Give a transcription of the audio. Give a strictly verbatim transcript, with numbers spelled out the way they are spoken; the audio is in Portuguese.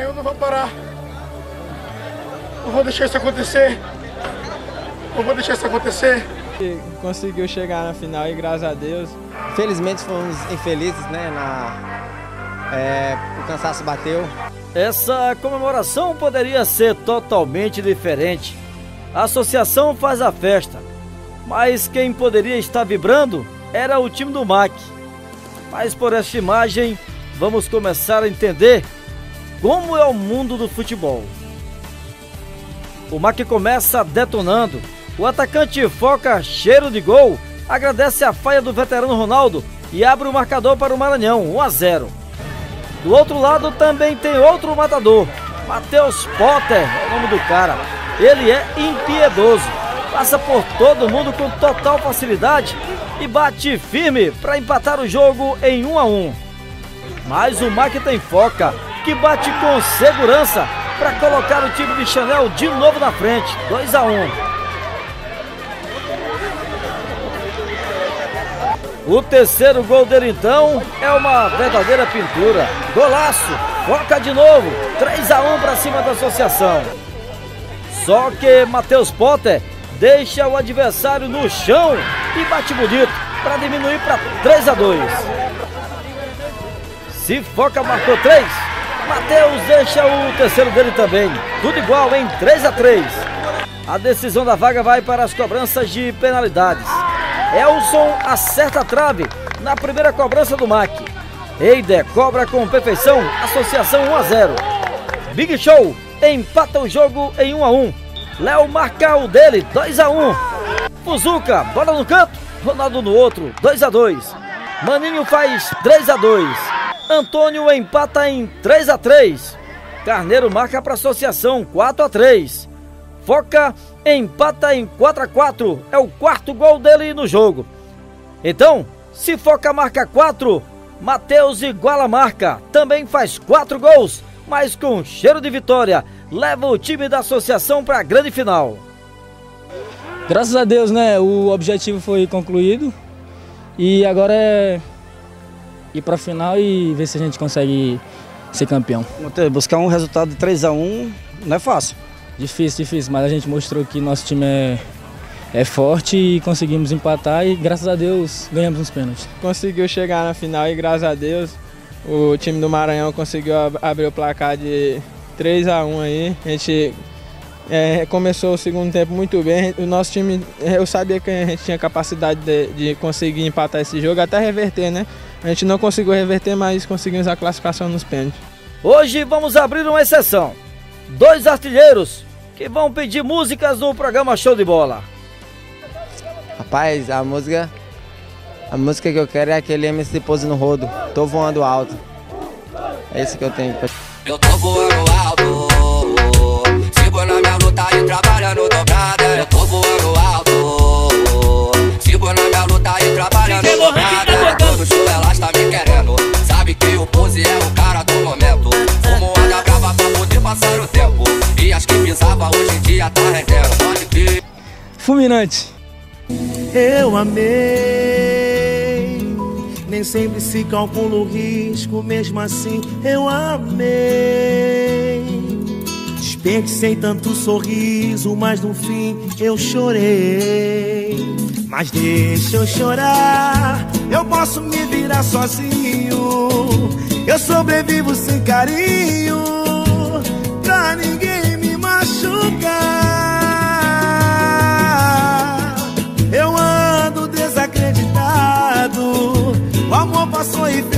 eu não vou parar. Não vou deixar isso acontecer. Não vou deixar isso acontecer. Conseguiu chegar na final e graças a Deus. Felizmente fomos infelizes, né? Na... É, o cansaço bateu. Essa comemoração poderia ser totalmente diferente. A associação faz a festa, mas quem poderia estar vibrando era o time do M A C. Mas por esta imagem, vamos começar a entender como é o mundo do futebol. O M A C começa detonando. O atacante Foca, cheiro de gol, agradece a falha do veterano Ronaldo e abre o marcador para o Maranhão, um a zero. Do outro lado também tem outro matador, Matheus Potter é o nome do cara. Ele é impiedoso, passa por todo mundo com total facilidade e bate firme para empatar o jogo em um a um. Mas o M A C tem Foca, que bate com segurança para colocar o time de Chanel de novo na frente, dois a um. O terceiro gol dele então é uma verdadeira pintura. Golaço, Foca de novo, três a um para cima da associação. Só que Matheus Potter deixa o adversário no chão e bate bonito para diminuir para três a dois. Se Foca marcou três, Matheus deixa o terceiro dele também. Tudo igual em três a três. A decisão da vaga vai para as cobranças de penalidades. Elson acerta a trave na primeira cobrança do M A C. Eider cobra com perfeição, associação um a zero. Big Show empata o jogo em um a um. Léo marca o dele, dois a um. Fuzuca, bola no canto, Ronaldo no outro, dois a dois. Maninho faz três a dois. Antônio empata em três a três. Carneiro marca para a associação, quatro a três. Foca empata em quatro a quatro, é o quarto gol dele no jogo. Então, se Foca marca quatro, Matheus iguala a marca, também faz quatro gols, mas com cheiro de vitória, leva o time da associação para a grande final. Graças a Deus, né, o objetivo foi concluído e agora é ir para a final e ver se a gente consegue ser campeão. Buscar um resultado de três a um não é fácil. Difícil, difícil, mas a gente mostrou que nosso time é, é forte e conseguimos empatar e graças a Deus ganhamos uns pênaltis. Conseguiu chegar na final e graças a Deus o time do Maranhão conseguiu ab abrir o placar de três a um aí. A gente é, começou o segundo tempo muito bem. O nosso time, eu sabia que a gente tinha capacidade de, de conseguir empatar esse jogo, até reverter, né? A gente não conseguiu reverter, mas conseguimos a classificação nos pênaltis. Hoje vamos abrir uma exceção. Dois artilheiros que vão pedir músicas no programa Show de Bola. Rapaz, a música A música que eu quero é aquele M C Pose no Rodo, Tô Voando Alto. É isso que eu tenho. Eu tô voando alto, sigo na minha luta e trabalhando dobrada. Eu tô voando alto, sigo na minha luta e trabalhando dobrada. Todo show elas tá me querendo, sabe que o Pose é o cara do momento. Fumo água brava pra poder passar o tempo, e as que pisava hoje em dia tá rendendo. Pode vir. Fulminante. Eu amei, nem sempre se calcula o risco, mesmo assim eu amei. Desperdicei tanto sorriso, mas no fim eu chorei. Mas deixa eu chorar, eu posso me virar sozinho. Eu sobrevivo sem carinho, pra ninguém me machucar. Eu ando desacreditado, o amor passou e